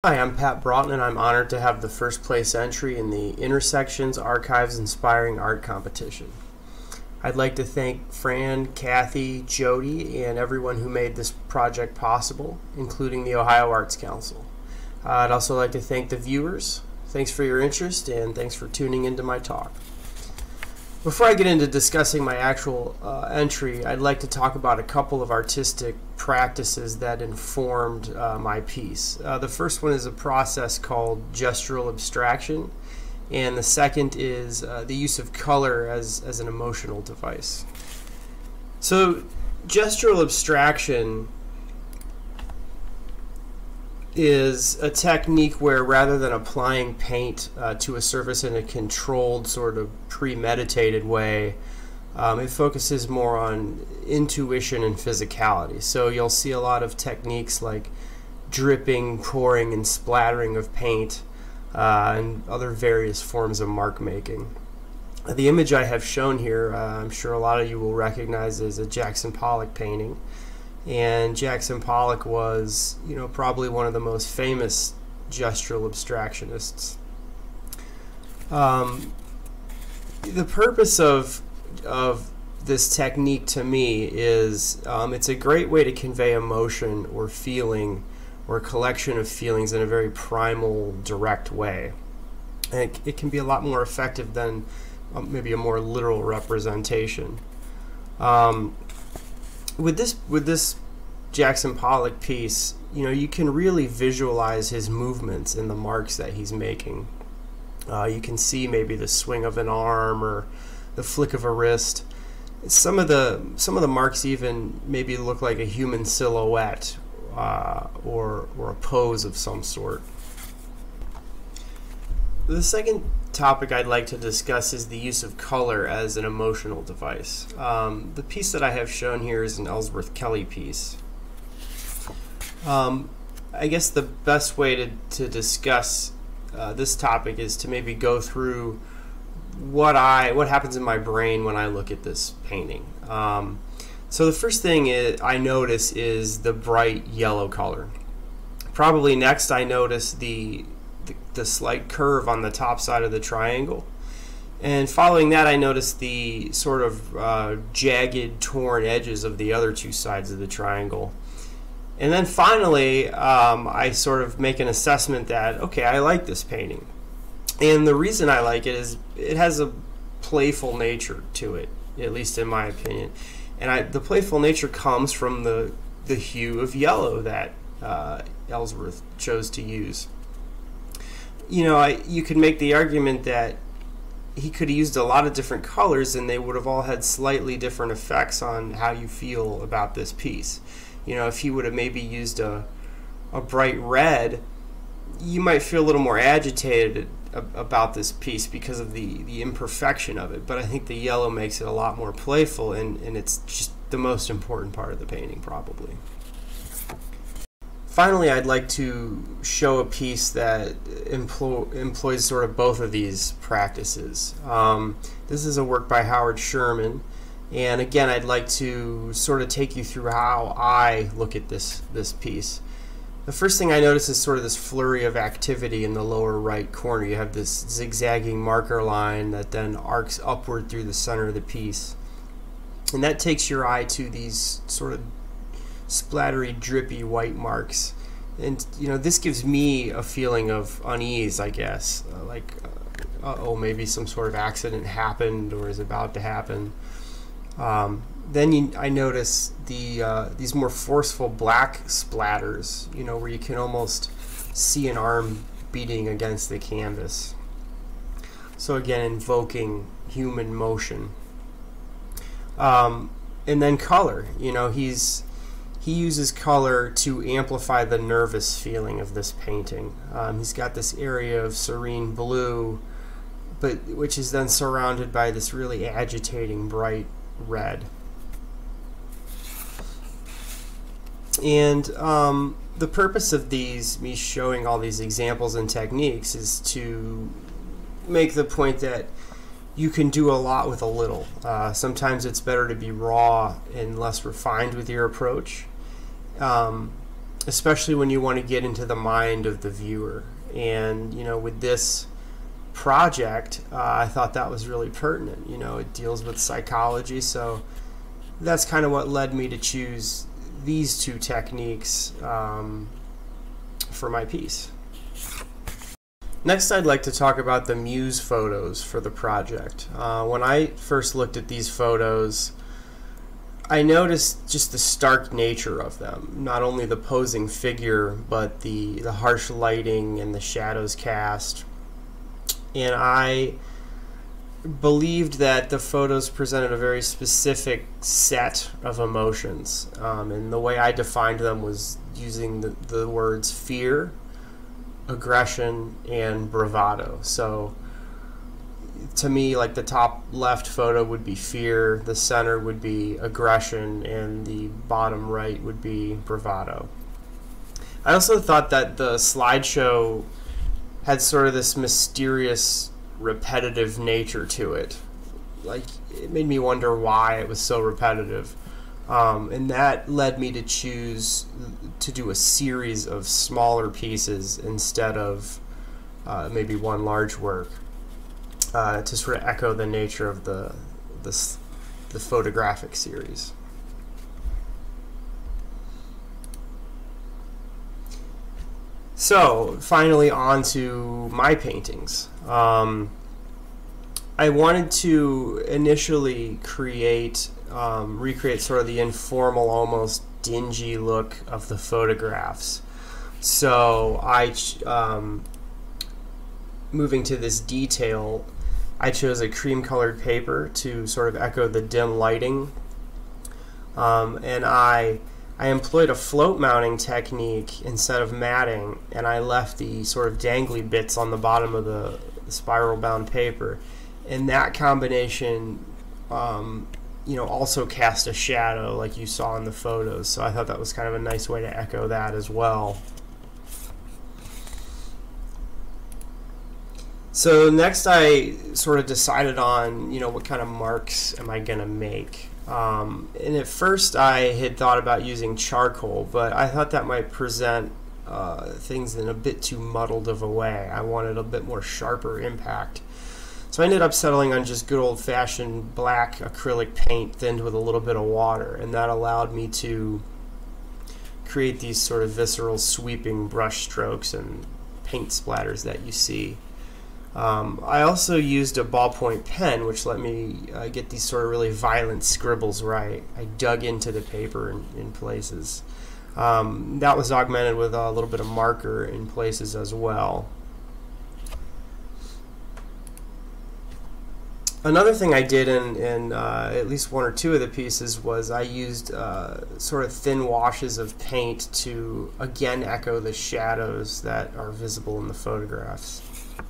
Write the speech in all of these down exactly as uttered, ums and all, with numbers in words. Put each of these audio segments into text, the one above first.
Hi, I'm Pat Broughton, and I'm honored to have the first place entry in the Intersections Archives Inspiring Art Competition. I'd like to thank Fran, Kathy, Jody, and everyone who made this project possible, including the Ohio Arts Council. Uh, I'd also like to thank the viewers. Thanks for your interest, and thanks for tuning into my talk. Before I get into discussing my actual uh, entry, I'd like to talk about a couple of artistic practices that informed uh, my piece. Uh, the first one is a process called gestural abstraction, and the second is uh, the use of color as, as an emotional device. So, gestural abstraction is a technique where, rather than applying paint uh, to a surface in a controlled, sort of premeditated way, um, it focuses more on intuition and physicality. So you'll see a lot of techniques like dripping, pouring, and splattering of paint, uh, and other various forms of mark making. Uh, the image I have shown here, uh, I'm sure a lot of you will recognize, as a Jackson Pollock painting. And Jackson Pollock was, you know, probably one of the most famous gestural abstractionists. Um, the purpose of of this technique, to me, is um, it's a great way to convey emotion or feeling or a collection of feelings in a very primal, direct way. And it, it can be a lot more effective than um, maybe a more literal representation. Um, With this with this Jackson Pollock piece, you know, you can really visualize his movements in the marks that he's making. Uh, you can see maybe the swing of an arm or the flick of a wrist. Some of the some of the marks even maybe look like a human silhouette uh, or or a pose of some sort. The second topic I'd like to discuss is the use of color as an emotional device. Um, the piece that I have shown here is an Ellsworth Kelly piece. Um, I guess the best way to, to discuss uh, this topic is to maybe go through what I what happens in my brain when I look at this painting. Um, so the first thing is, I notice is the bright yellow color. Probably next I notice the The, the slight curve on the top side of the triangle, and following that I notice the sort of uh, jagged, torn edges of the other two sides of the triangle. And then finally um, I sort of make an assessment that, okay, I like this painting, and the reason I like it is it has a playful nature to it, at least in my opinion, and I, the playful nature comes from the, the hue of yellow that uh, Ellsworth chose to use. You know, I, you could make the argument that he could have used a lot of different colors and they would have all had slightly different effects on how you feel about this piece. You know, if he would have maybe used a, a bright red, you might feel a little more agitated about this piece because of the, the imperfection of it. But I think the yellow makes it a lot more playful, and, and it's just the most important part of the painting, probably. Finally, I'd like to show a piece that employ, employs sort of both of these practices. Um, this is a work by Howard Sherman, and again, I'd like to sort of take you through how I look at this, this piece. The first thing I notice is sort of this flurry of activity in the lower right corner. You have this zigzagging marker line that then arcs upward through the center of the piece, and that takes your eye to these sort of splattery, drippy white marks. And you know, this gives me a feeling of unease, I guess, uh, like uh, oh, maybe some sort of accident happened or is about to happen. Um, then you, I notice the uh, these more forceful black splatters, you know, where you can almost see an arm beating against the canvas. So again, invoking human motion. Um, and then color, you know, he's He uses color to amplify the nervous feeling of this painting. Um, he's got this area of serene blue, but which is then surrounded by this really agitating bright red. And um, the purpose of these, me showing all these examples and techniques, is to make the point that you can do a lot with a little. Uh, sometimes it's better to be raw and less refined with your approach. Um, especially when you want to get into the mind of the viewer. And, you know, with this project, uh, I thought that was really pertinent. You know, it deals with psychology, so that's kind of what led me to choose these two techniques um, for my piece. Next, I'd like to talk about the muse photos for the project. Uh, when I first looked at these photos, I noticed just the stark nature of them. Not only the posing figure, but the, the harsh lighting and the shadows cast. And I believed that the photos presented a very specific set of emotions. Um, and the way I defined them was using the, the words fear, aggression, and bravado. So to me, like, the top left photo would be fear, the center would be aggression, and the bottom right would be bravado. I also thought that the slideshow had sort of this mysterious, repetitive nature to it. Like, it made me wonder why it was so repetitive. Um, and that led me to choose to do a series of smaller pieces instead of uh, maybe one large work, uh, to sort of echo the nature of the, the, the photographic series. So, finally on to my paintings. Um, I wanted to initially create, um, recreate sort of the informal, almost dingy look of the photographs. So I, um, moving to this detail, I chose a cream colored paper to sort of echo the dim lighting. Um, and I I employed a float mounting technique instead of matting, and I left the sort of dangly bits on the bottom of the spiral bound paper. And that combination, um, you know, also cast a shadow like you saw in the photos. So I thought that was kind of a nice way to echo that as well. So next I sort of decided on, you know, what kind of marks am I going to make. Um, and at first I had thought about using charcoal, but I thought that might present uh, things in a bit too muddled of a way. I wanted a bit more sharper impact. So I ended up settling on just good old-fashioned black acrylic paint thinned with a little bit of water, and that allowed me to create these sort of visceral sweeping brush strokes and paint splatters that you see. Um, I also used a ballpoint pen, which let me uh, get these sort of really violent scribbles right. I dug into the paper in, in places. Um, that was augmented with a little bit of marker in places as well. Another thing I did in, in uh, at least one or two of the pieces was I used uh, sort of thin washes of paint to again echo the shadows that are visible in the photographs.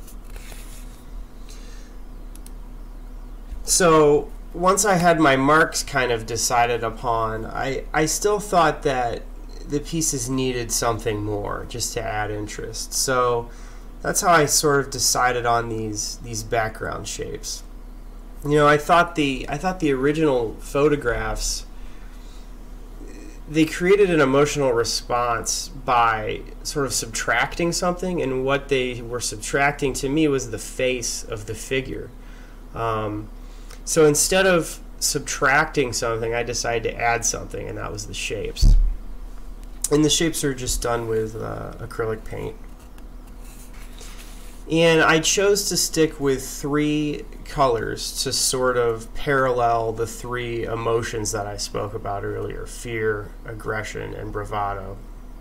So once I had my marks kind of decided upon, I, I still thought that the pieces needed something more just to add interest. So that's how I sort of decided on these these background shapes. You know, I thought the I thought the original photographs, they created an emotional response by sort of subtracting something, and what they were subtracting to me was the face of the figure. Um, so instead of subtracting something, I decided to add something, and that was the shapes. And the shapes are just done with uh, acrylic paint. And I chose to stick with three colors to sort of parallel the three emotions that I spoke about earlier: fear, aggression, and bravado.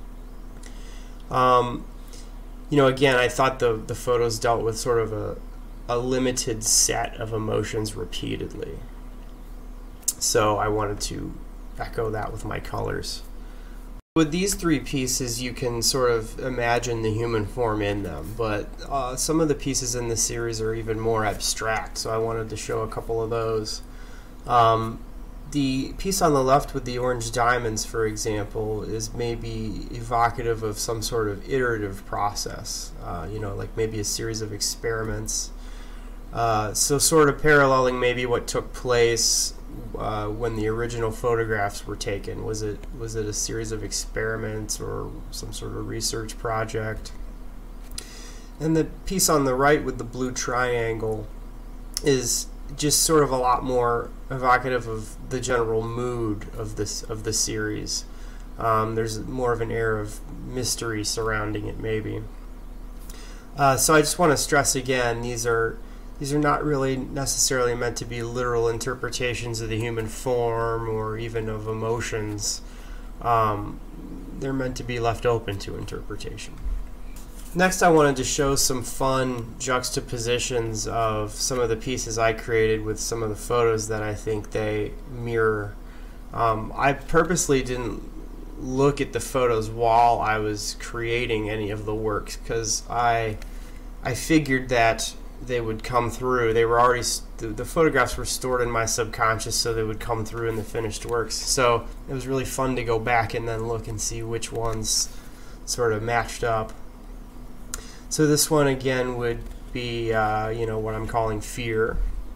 Um, you know, again, I thought the, the photos dealt with sort of a, a limited set of emotions repeatedly. So I wanted to echo that with my colors. With these three pieces, you can sort of imagine the human form in them, but uh, some of the pieces in the series are even more abstract, so I wanted to show a couple of those. Um, the piece on the left with the orange diamonds, for example, is maybe evocative of some sort of iterative process, uh, you know, like maybe a series of experiments. Uh, so sort of paralleling maybe what took place uh, when the original photographs were taken. Was it was it a series of experiments or some sort of research project? And the piece on the right with the blue triangle is just sort of a lot more evocative of the general mood of this of the series. Um, there's more of an air of mystery surrounding it, maybe. Uh, so I just want to stress again, these are these are not really necessarily meant to be literal interpretations of the human form or even of emotions. Um, they're meant to be left open to interpretation. Next, I wanted to show some fun juxtapositions of some of the pieces I created with some of the photos that I think they mirror. Um, I purposely didn't look at the photos while I was creating any of the works because I I figured that they would come through. They were already the, the photographs were stored in my subconscious, so they would come through in the finished works. So it was really fun to go back and then look and see which ones sort of matched up. So this one again would be uh, you know, what I'm calling fear.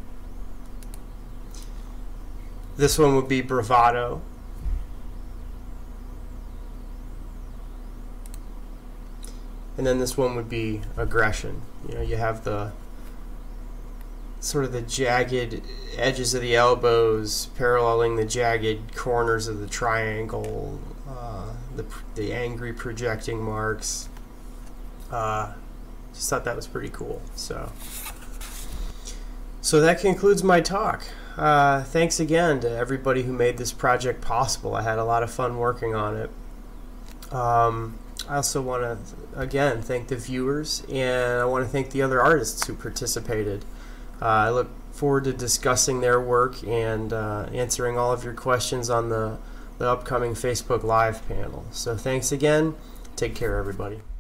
This one would be bravado. And then this one would be aggression. You know, you have the sort of the jagged edges of the elbows paralleling the jagged corners of the triangle, uh, the, the angry projecting marks. Uh, just thought that was pretty cool. So, so that concludes my talk. Uh, thanks again to everybody who made this project possible. I had a lot of fun working on it. Um, I also want to, again, thank the viewers, and I want to thank the other artists who participated. Uh, I look forward to discussing their work and uh, answering all of your questions on the, the upcoming Facebook Live panel. So thanks again. Take care, everybody.